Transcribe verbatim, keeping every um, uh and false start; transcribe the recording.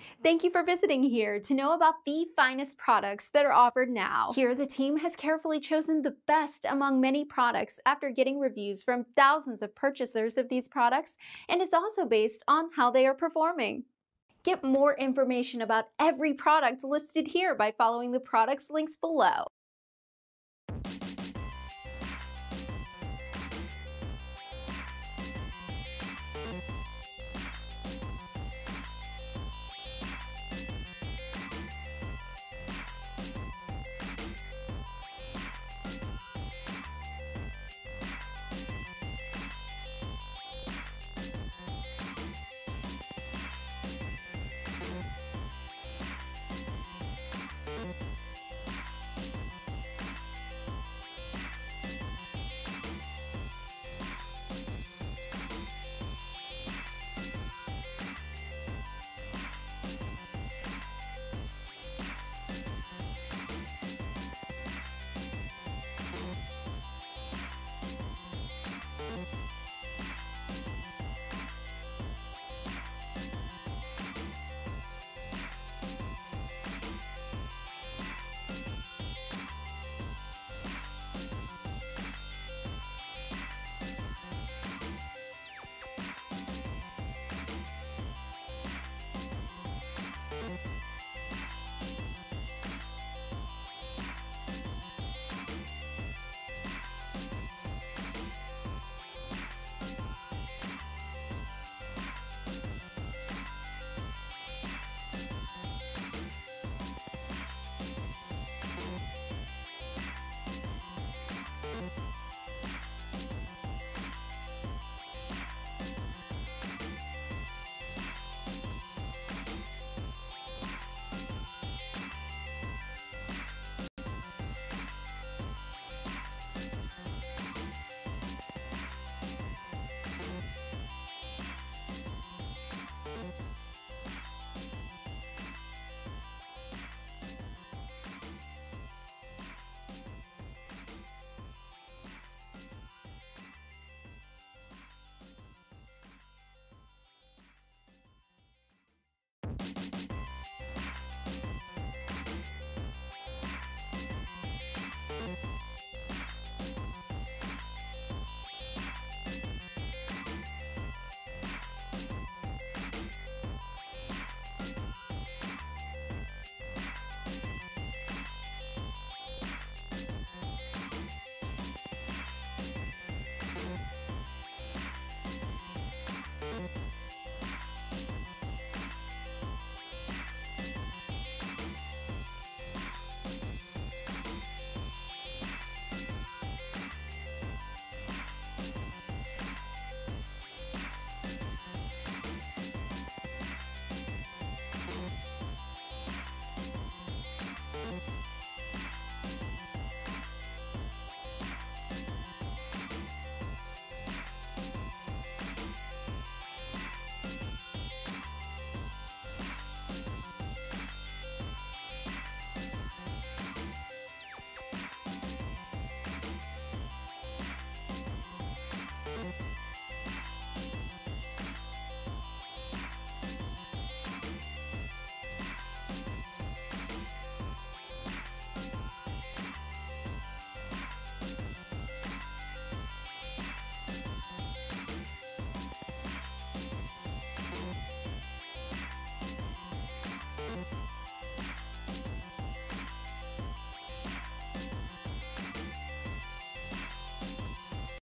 Thank you for visiting here to know about the finest products that are offered now. Here, the team has carefully chosen the best among many products after getting reviews from thousands of purchasers of these products, and it's also based on how they are performing. Get more information about every product listed here by following the products links below.